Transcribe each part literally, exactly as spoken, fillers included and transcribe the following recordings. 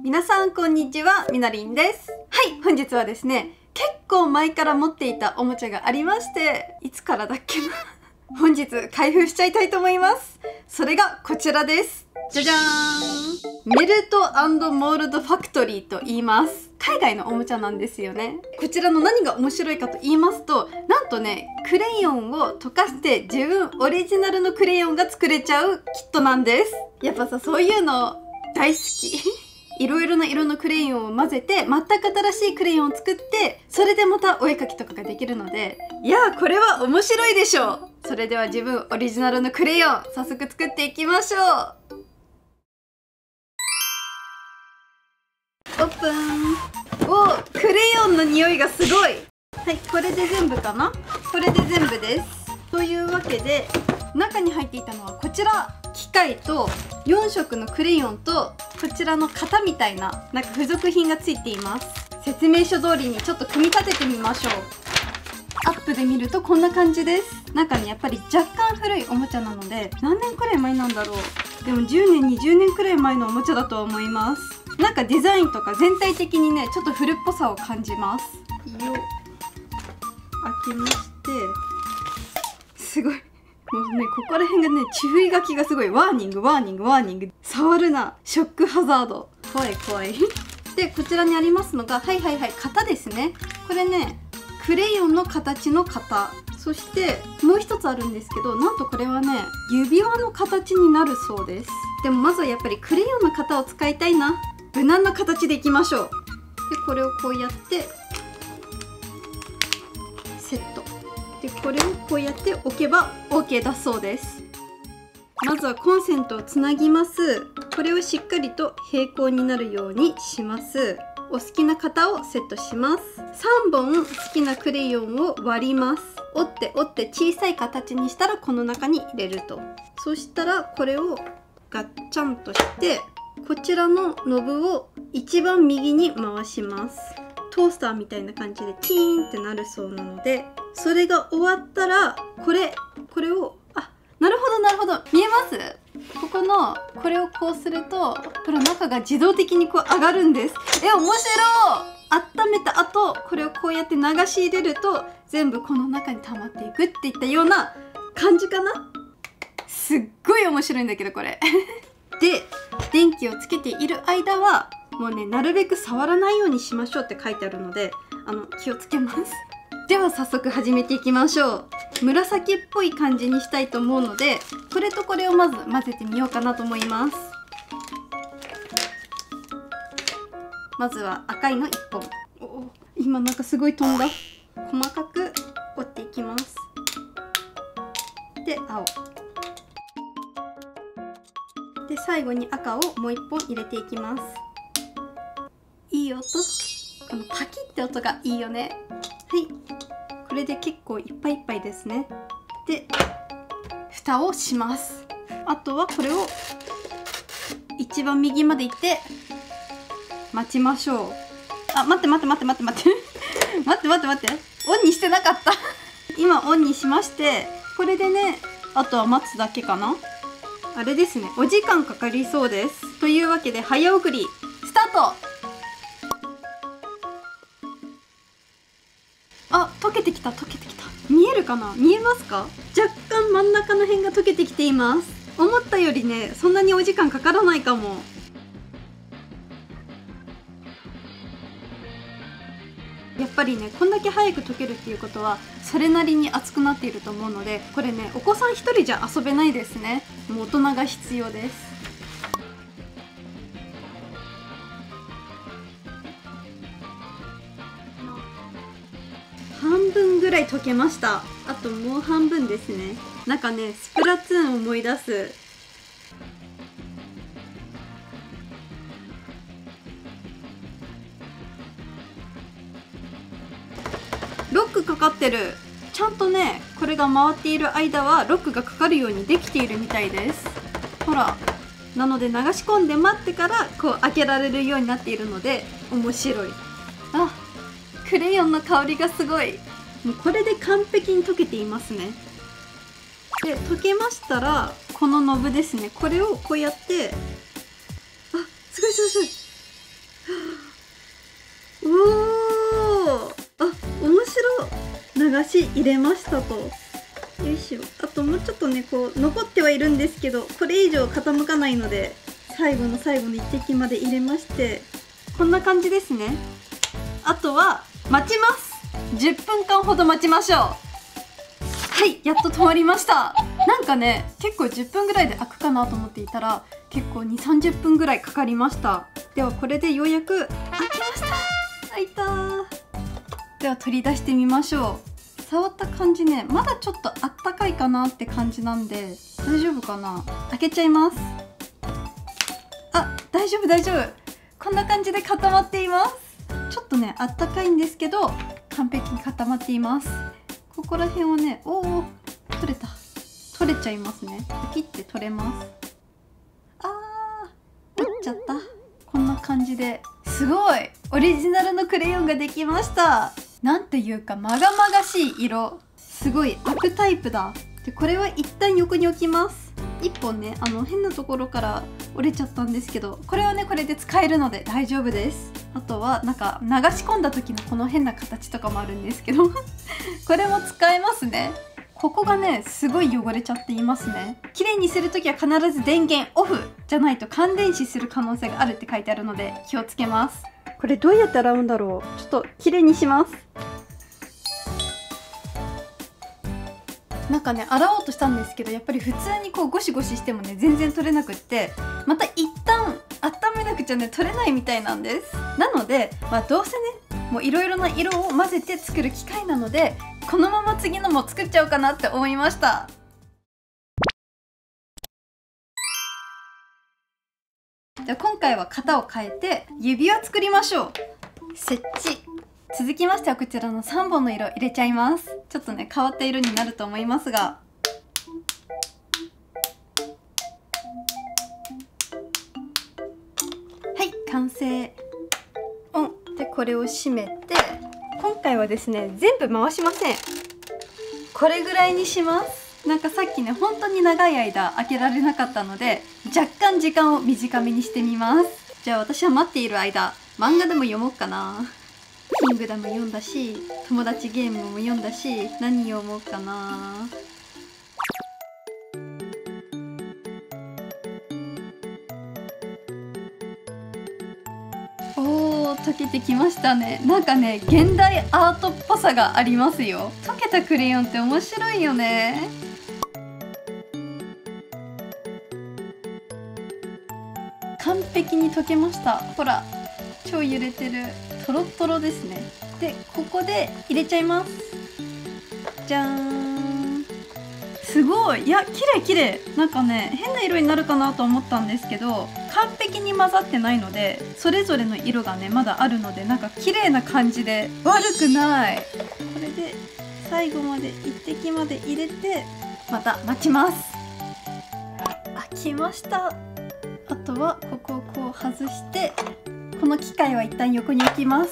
皆さんこんにちは、みなりんです。はい、本日はですね、結構前から持っていたおもちゃがありまして、いつからだっけな本日開封しちゃいたいと思います。それがこちらです。じゃじゃーん、メルト&モールドファクトリーと言います。海外のおもちゃなんですよね。こちらの何が面白いかと言いますと、なんとね、クレヨンを溶かして自分オリジナルのクレヨンが作れちゃうキットなんです。やっぱさ、そういうの大好きいろいろな色のクレヨンを混ぜて全く新しいクレヨンを作って、それでまたお絵かきとかができるので、いやーこれは面白いでしょう。それでは自分オリジナルのクレヨン早速作っていきましょう。オープン。おー、クレヨンの匂いがすごい。はい、これで全部かな。これで全部です。というわけで中に入っていたのはこちら、機械とよん色のクレヨンとこちらの型みたいななんか付属品がついています。説明書通りにちょっと組み立ててみましょう。アップで見るとこんな感じです。なんかね、やっぱり若干古いおもちゃなので、何年くらい前なんだろう。でもじゅうねんにじゅうねんくらい前のおもちゃだとは思います。なんかデザインとか全体的にね、ちょっと古っぽさを感じます。よっ、開けまして、すごいもうね、ここら辺がね、注意書きがすごい。ワーニングワーニングワーニング、触るな、ショックハザード、怖い怖いで、こちらにありますのが、はいはいはい、型ですね。これね、クレヨンの形の型。そしてもう一つあるんですけど、なんとこれはね、指輪の形になるそうです。でもまずはやっぱりクレヨンの型を使いたいな。無難な形でいきましょう。で、これをこうやってセットで、これをこうやって置けば オーケー だそうです。まずはコンセントをつなぎます。これをしっかりと平行になるようにします。お好きな型をセットします。さんぼん好きなクレヨンを割ります。折って折って小さい形にしたらこの中に入れると。そしたらこれをガッチャンとして、こちらのノブを一番右に回します。トースターみたいな感じでチーンってなるそうなので、それが終わったらこれこれを、あ、なるほどなるほど、見えます？ここのこれをこうすると、これ中が自動的にこう上がるんです。え、面白い。温めた後これをこうやって流し入れると全部この中に溜まっていくっていったような感じかな。すっごい面白いんだけどこれで、電気をつけている間はもうね、なるべく触らないようにしましょうって書いてあるので、あの気をつけます。では早速始めていきましょう。紫っぽい感じにしたいと思うので、これとこれをまず混ぜてみようかなと思います。まずは赤いのいっぽん。お、今なんかすごい飛んだ。細かく折っていきます。で、青で、最後に赤をもういっぽん入れていきます。いい音。このパキッて音がいいよね。はい、これで結構いっぱいいっぱいですね。で、蓋をします。あとはこれを一番右まで行って待ちましょう。あ、待って待って待って待って待って待って待って待って、オンにしてなかった今オンにしまして、これでね、あとは待つだけかな。あれですね、お時間かかりそうです。というわけで早送りスタート。あ、溶けてきた溶けてきた。見えるかな、見えますか？若干真ん中の辺が溶けてきています。思ったよりね、そんなにお時間かからないかも。やっぱりね、こんだけ早く溶けるっていうことはそれなりに熱くなっていると思うので、これね、お子さんひとりじゃ遊べないですね。もう大人が必要です。半分ぐらい溶けました。あともう半分ですね。なんかね、スプラトゥーンを思い出す。ロックかかってる。ちゃんとね、これが回っている間はロックがかかるようにできているみたいです。ほら、なので流し込んで待ってからこう開けられるようになっているので面白い。あ、クレヨンの香りがすごい。もうこれで完璧に溶けていますね。で、溶けましたらこのノブですね、これをこうやって、あ、すごいすごいすごい、 おー、あ、面白い。流し入れましたと。よいしょ。あともうちょっとね、こう残ってはいるんですけど、これ以上傾かないので最後の最後の一滴まで入れまして、こんな感じですね。あとは待ちます。じゅっぷんかんほど待ちましょう。はい、やっと止まりました。なんかね、結構じゅっぷんぐらいで開くかなと思っていたら結構にじゅう、さんじゅっぷんぐらいかかりました。ではこれでようやく開きました。開いたー。では取り出してみましょう。触った感じね、まだちょっとあったかいかなって感じなんで大丈夫かな。開けちゃいます。あ、大丈夫大丈夫。こんな感じで固まっています。ちょっとねあったかいんですけど完璧に固まっています。ここら辺はね、おお、取れた。取れちゃいますね。ピキって取れます。あー、折っちゃった。こんな感じですごいオリジナルのクレヨンができました。なんていうかまがまがしい色、すごい開くタイプだ。でこれは一旦横に置きます。いっぽんね、あの変なところから折れちゃったんですけど、これはねこれで使えるので大丈夫です。あとはなんか流し込んだ時のこの変な形とかもあるんですけどこれも使えますね。ここがねすごい汚れちゃっていますね。綺麗にする時は必ず電源オフじゃないと感電死する可能性があるって書いてあるので気をつけます。これどうやって洗うんだろう。ちょっと綺麗にします。なんかね洗おうとしたんですけど、やっぱり普通にこうゴシゴシしてもね全然取れなくって、また一旦温めなくちゃね取れないみたいなんです。なのでまあどうせねもういろいろな色を混ぜて作る機械なので、このまま次のも作っちゃおうかなって思いました。じゃあ今回は型を変えて指輪作りましょう。設置。続きましてはこちらのさんぼんの色入れちゃいます。ちょっとね変わった色になると思いますが、はい完成。オンでこれを閉めて、今回はですね全部回しません。これぐらいにします。なんかさっきね本当に長い間開けられなかったので若干時間を短めにしてみます。じゃあ私は待っている間漫画でも読もうかな。キングダム読んだし、友達ゲームも読んだし、何読もうかな。おー、溶けてきましたね。なんかね現代アートっぽさがありますよ。溶けたクレヨンって面白いよね。完璧に溶けました。ほら超揺れてる。トロトロですね。でここで入れちゃいます。じゃーん。すごい。いや綺麗綺麗。なんかね変な色になるかなと思ったんですけど完璧に混ざってないので、それぞれの色がねまだあるのでなんか綺麗な感じで悪くない。これで最後まで一滴まで入れてまた待ちます。開きました。あとはここをこう外して、この機械は一旦横に置きます。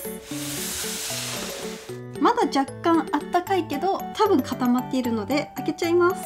まだ若干あったかいけど多分固まっているので開けちゃいます。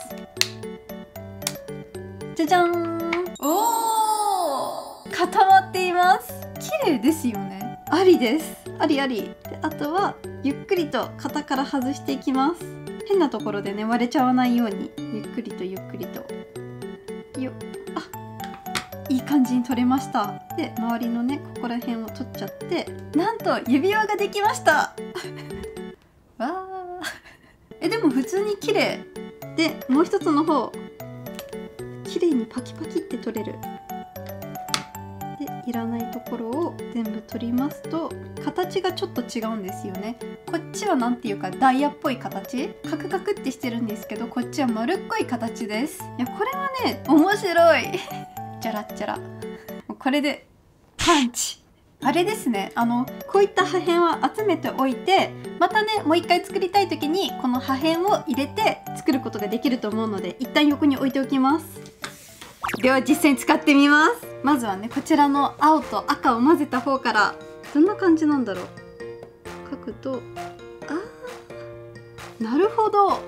じゃじゃーん。おー、固まっています。綺麗ですよね。ありです。ありあり。であとはゆっくりと型から外していきます。変なところでね割れちゃわないようにゆっくりとゆっくりと。よっ、あ、いい感じに取れました。で周りのねここら辺を取っちゃって、なんと指輪ができましたわーえでも普通に綺麗で、もう一つの方綺麗にパキパキって取れる。でいらないところを全部取りますと形がちょっと違うんですよね。こっちはなんていうかダイヤっぽい形、カクカクってしてるんですけど、こっちは丸っこい形です。いやこれはね面白いじゃらっちゃら。これでパンチ。あれですね、あのこういった破片は集めておいて、またねもう一回作りたい時にこの破片を入れて作ることができると思うので一旦横に置いておきます。では実際に使ってみます。まずはねこちらの青と赤を混ぜた方から。どんな感じなんだろう。書くと、あー、なるほど。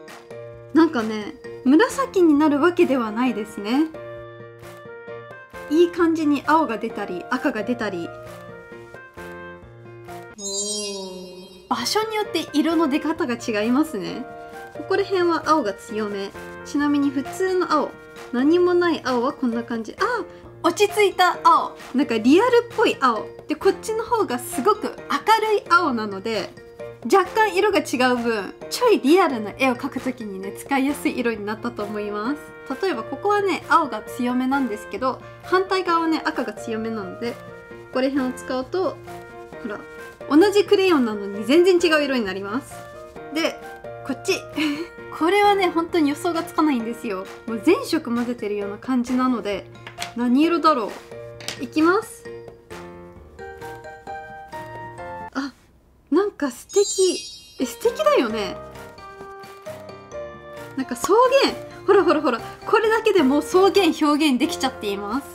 なんかね紫になるわけではないですね。 いい感じに青が出たり赤が出たり、場所によって色の出方が違いますね。ここら辺は青が強め。ちなみに普通の青、何もない青はこんな感じ。あ、落ち着いた青、なんかリアルっぽい青で、こっちの方がすごく明るい青なので、若干色が違う分ちょいリアルな絵を描くときにね使いやすい色になったと思います。例えばここはね青が強めなんですけど、反対側はね赤が強めなので、ここら辺を使うとほら同じクレヨンなのに全然違う色になります。でこっちこれはね本当に予想がつかないんですよ。もう全色混ぜてるような感じなので、何色だろう。いきます。あ、なんか素敵。え、素敵だよね。なんか草原、ほらほらほら、これだけでもう草原表現できちゃっています。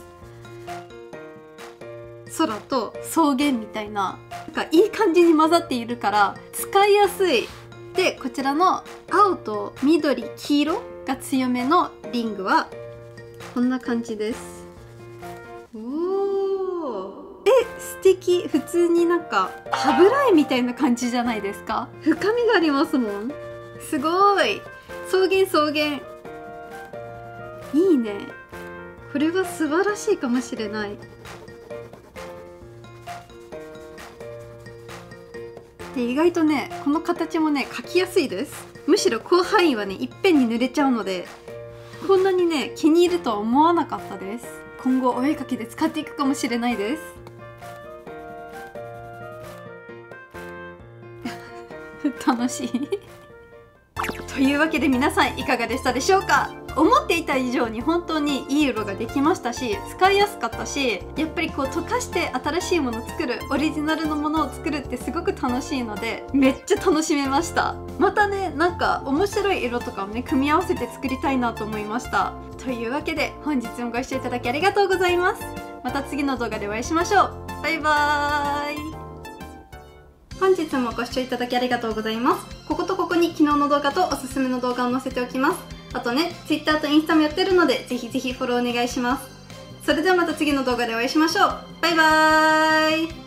空と草原みたいな、なんかいい感じに混ざっているから使いやすい。でこちらの青と緑黄色が強めのリングはこんな感じです。おー、え、素敵。普通になんか歯ブラシみたいな感じじゃないですか。深みがありますもん。すごい。草原草原、いいね。これは素晴らしいかもしれない。で意外とねこの形もね描きやすいです。むしろ広範囲はねいっぺんに塗れちゃうので、こんなにね気に入るとは思わなかったです。今後お絵描きで使っていくかもしれないです楽しいというわけで皆さんいかがでしたでしょうか。思っていた以上に本当にいい色ができましたし、使いやすかったし、やっぱりこう溶かして新しいものを作る、オリジナルのものを作るってすごく楽しいので、めっちゃ楽しめました。またねなんか面白い色とかをね組み合わせて作りたいなと思いました。というわけで本日もご視聴いただきありがとうございます。また次の動画でお会いしましょう。バイバーイ。本日もご視聴いただきありがとうございます。こことここに昨日の動画とおすすめの動画を載せておきます。あとね、Twitter とインスタもやってるので、ぜひぜひフォローお願いします。それではまた次の動画でお会いしましょう。バイバーイ。